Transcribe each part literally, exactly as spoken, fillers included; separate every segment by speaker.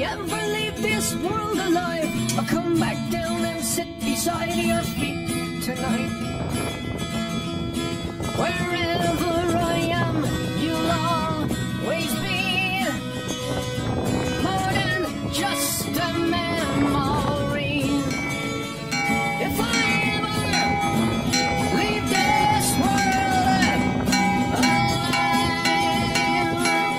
Speaker 1: ever leave this world alive, I'll come back down and sit beside your feet tonight. Wherever I am, you'll always be more than just a memory. If I ever leave this world alive,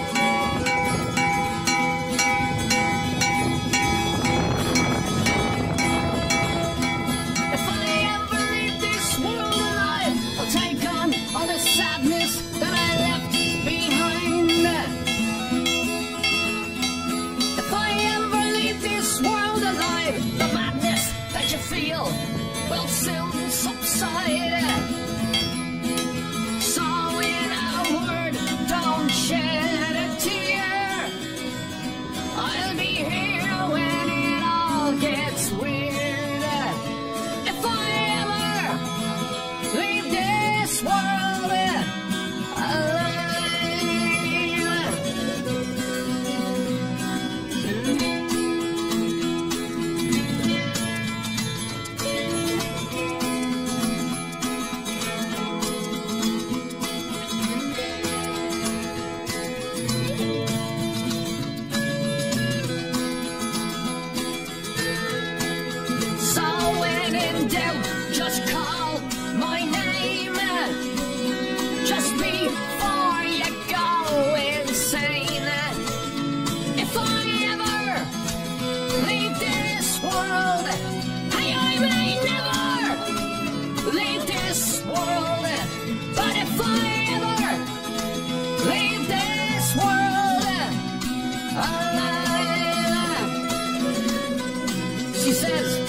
Speaker 1: if I ever leave this world alive, I'll take on all the sadness that I left behind. If I ever leave this world alive, the madness that you feel will soon subside. So in a word, don't shed a tear. I'll be here when it all gets weird. If I ever leave this world alive. So when in doubt, just call my name. Just before you go insane. If I ever leave this world, hey, I may never leave this world. But if I ever leave this world alive, she says,